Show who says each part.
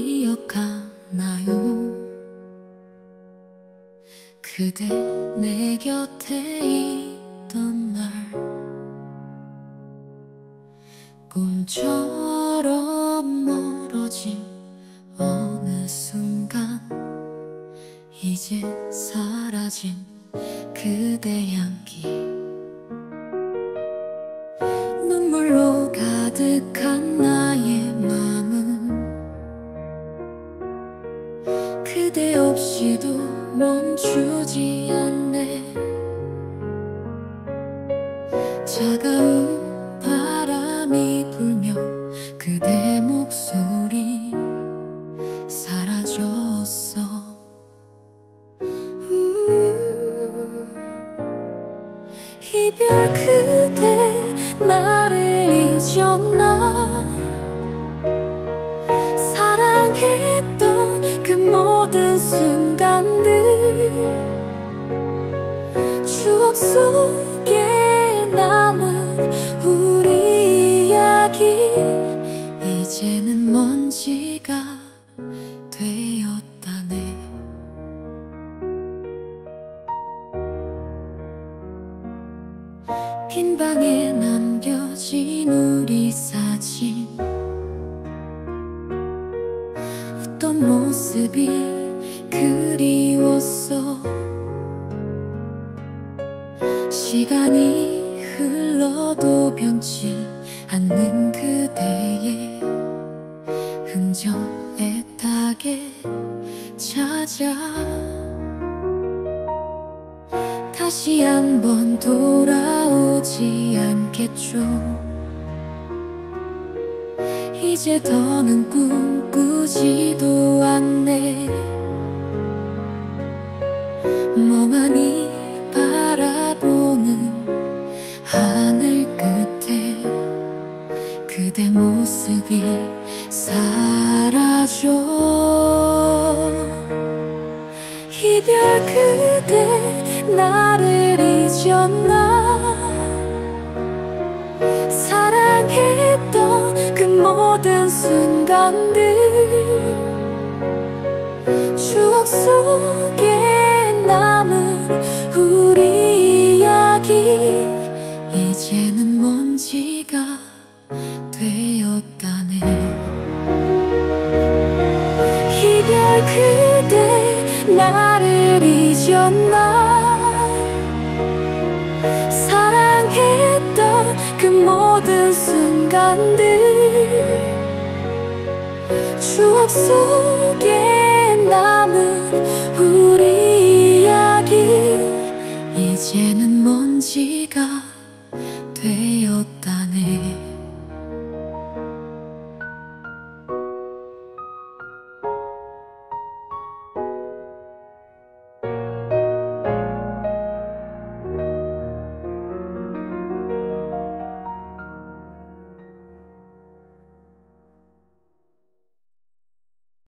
Speaker 1: 기억하나요? 그대 내 곁에 있던 날 꿈처럼 멀어진 어느 순간 이제 사라진 그대 향기 눈물로 가득한 나의 맘은 그대 없이도 멈추지 않네. 차가운 바람이 불며 그대 목소리 사라졌어. 이별 그대 나를 잊었나. 사랑했던 그 모든 순간들 추억 속에 남은 우리 이야기 이제는 먼지가 되었다네. 빈 방에 남겨진 우리 사진 웃던 모습이 그리웠어. 시간이 흘러도 변치 않는 그대의 흔적 애타게 찾아 다시 한번 돌아오지 않겠죠. 이제 더는 꿈꾸지도 않네. 멍하니 바라보는 하늘 끝에 그대 모습이 사라져. 이별 그대 나를 잊었나. 사랑했던 그 모든 순간들 추억 속에 남은 우리 이야기 이제는 먼지가 되었다네. 이별 그대 나를 잊었나. 사랑했던 그 모든 순간들 추억 속에 남은